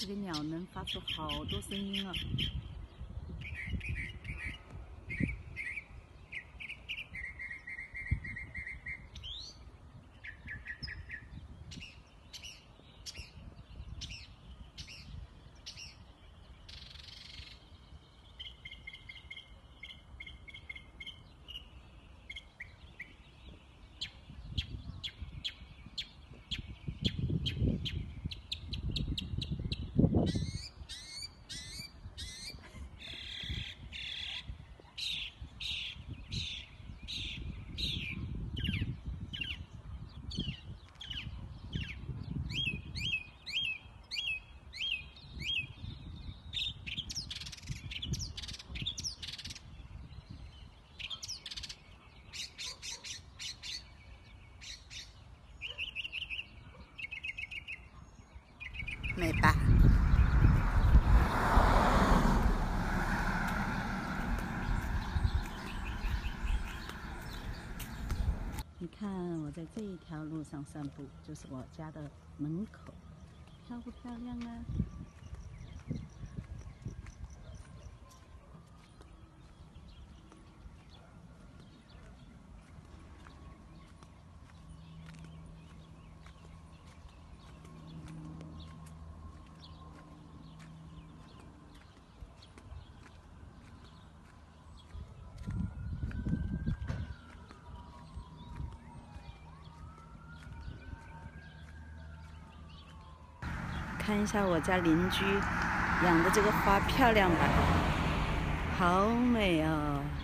这个鸟能发出好多声音啊！美吧？你看，我在这一条路上散步，就是我家的门口，漂不漂亮啊？看一下我家邻居养的这个花漂亮吧？好美哦！